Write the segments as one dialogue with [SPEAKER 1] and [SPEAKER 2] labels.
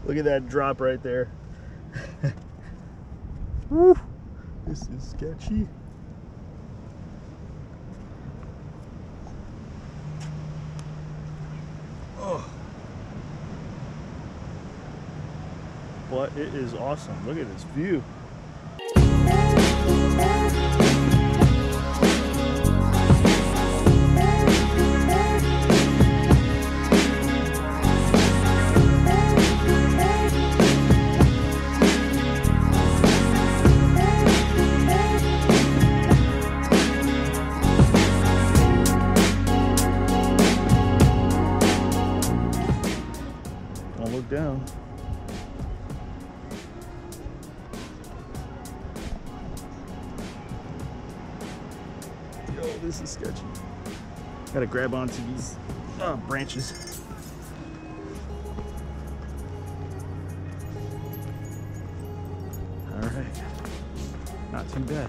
[SPEAKER 1] Look at that drop right there. Woo. This is sketchy. Oh. But it is awesome. Look at this view. Don't look down. This is sketchy. Gotta grab onto these branches. All right, not too bad.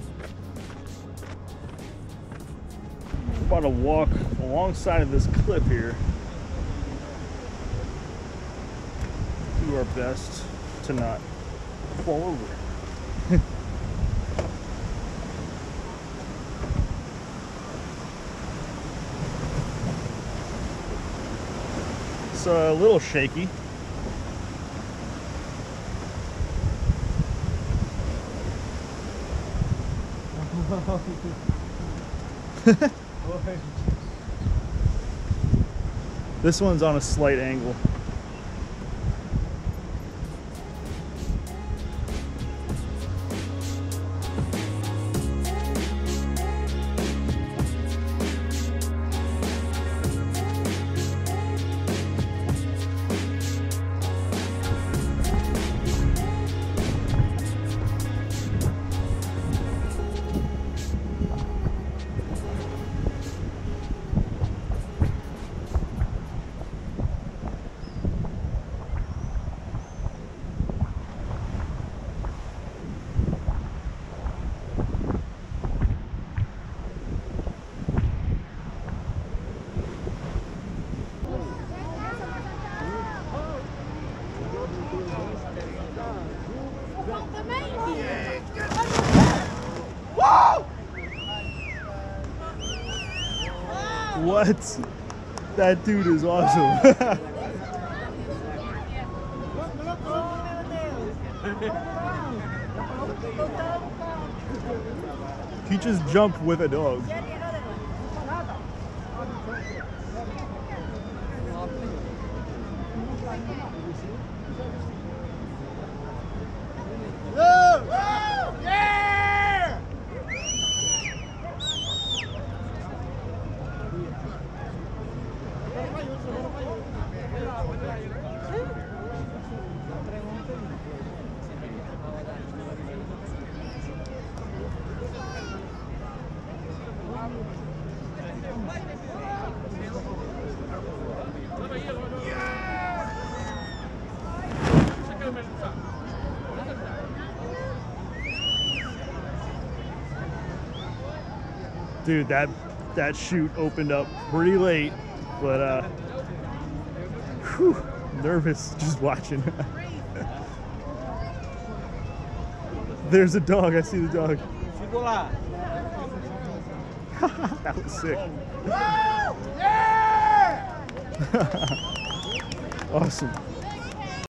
[SPEAKER 1] I'm about to walk alongside of this cliff here. Do our best to not fall over. It's a little shaky. This one's on a slight angle. What? That dude is awesome. He just jumped with a dog. Dude, that chute opened up pretty late, but whew, nervous just watching. There's a dog. I see the dog. That was sick. Awesome.